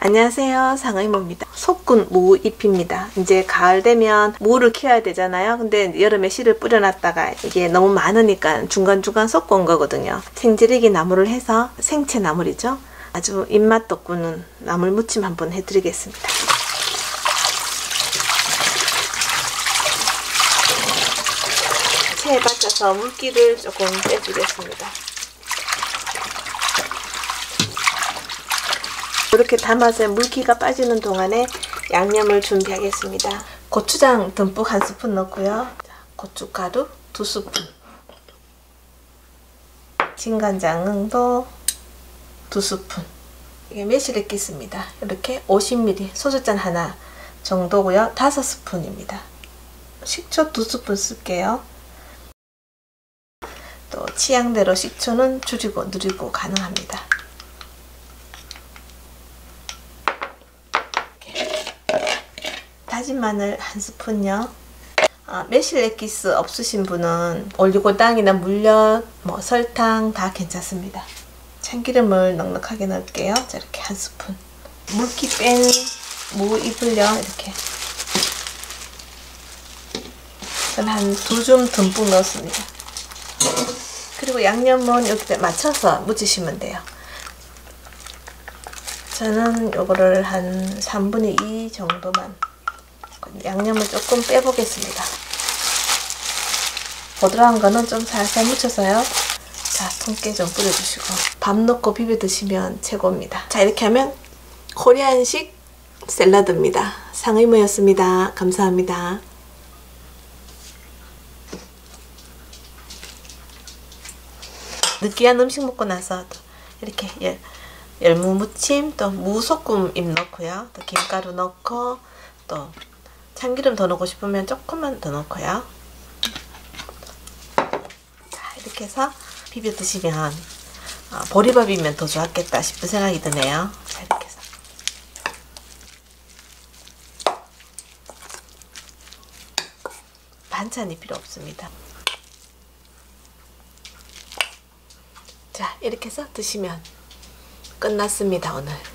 안녕하세요, 상의모입니다. 속군 무잎입니다. 이제 가을 되면 무를 키워야 되잖아요. 근데 여름에 씨를 뿌려놨다가 이게 너무 많으니까 중간중간 섞고 온 거거든요. 생지르기 나물을 해서 생채 나물이죠. 아주 입맛 돋구는 나물 무침 한번 해드리겠습니다. 체에 받쳐서 물기를 조금 빼주겠습니다. 이렇게 담아서 물기가 빠지는 동안에 양념을 준비하겠습니다. 고추장 듬뿍 1스푼 넣고요. 고춧가루 2스푼, 진간장도 2스푼. 이게 매실액 있습니다. 이렇게 50ml, 소주잔 하나 정도고요. 5스푼입니다. 식초 2스푼 쓸게요. 또 취향대로 식초는 줄이고 늘리고 가능합니다. 다진 마늘 1스푼요. 매실 엑기스 없으신 분은 올리고당이나 물엿, 설탕 다 괜찮습니다. 참기름을 넉넉하게 넣을게요. 자, 이렇게 1스푼. 물기 뺀 무잎을요, 이렇게 전 한 2줌 듬뿍 넣었습니다. 그리고 양념은 여기다 맞춰서 묻히시면 돼요. 저는 요거를 한 3분의 2 정도만 양념을 조금 빼보겠습니다. 보드라운 거는 좀 살살 묻혀서요. 자, 통깨 좀 뿌려주시고 밥 넣고 비벼 드시면 최고입니다. 자, 이렇게 하면 코리안식 샐러드입니다. 상의모였습니다. 감사합니다. 느끼한 음식 먹고 나서 또 이렇게 열무 무침, 또 무소금잎 넣고요. 또 김가루 넣고 또 참기름 더 넣고 싶으면 조금만 더 넣고요. 자, 이렇게 해서 비벼 드시면 보리밥이면 더 좋았겠다 싶은 생각이 드네요. 자, 이렇게 해서 반찬이 필요 없습니다. 자, 이렇게 해서 드시면 끝났습니다. 오늘